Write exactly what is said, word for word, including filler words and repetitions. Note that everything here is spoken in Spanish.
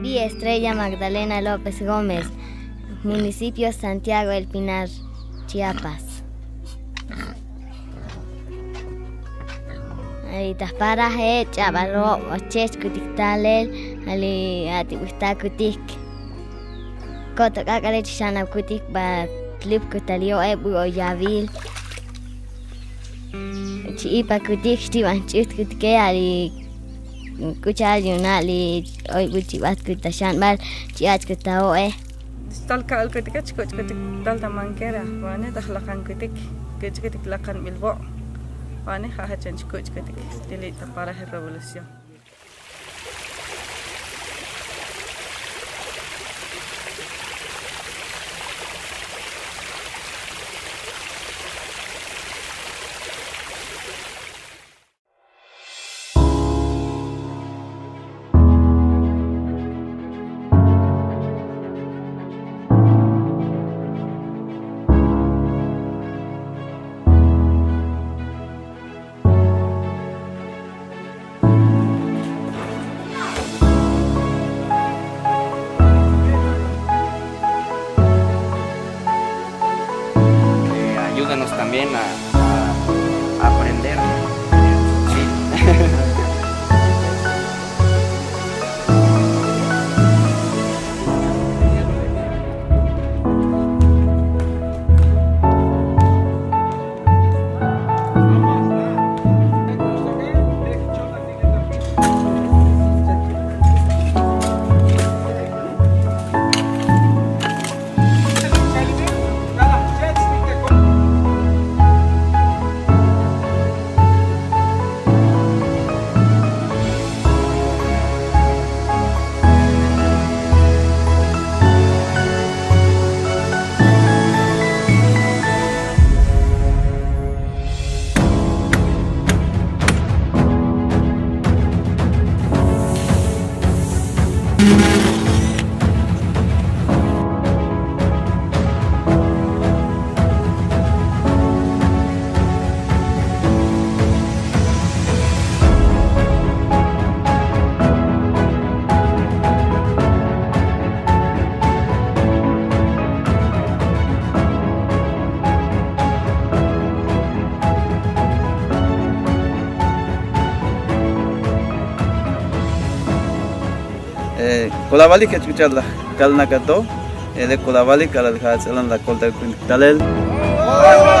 Gaby Estrella Magdalena López Gómez, municipio Santiago del Pinar, Chiapas. Aritas para he chavalo ochech kutik talel ali ati usta kutik koto kakare chana kutik ba clip kutalio ebu oyavil chi pa kutik stivan chit kutke ali kuchal yunali oy buchi bat kutashan bal chi ach kutao e tal kal kutik ach kutik tal tamankera wane dakhlakan kutik kutik lakan bilbo wane hahachan kutik kutik delita para la revolución. Ayúdanos también a, a, a aprender. Sí. Kulabali que escucharla, calna cato, de Kulabali, calal hacelan la colta talel.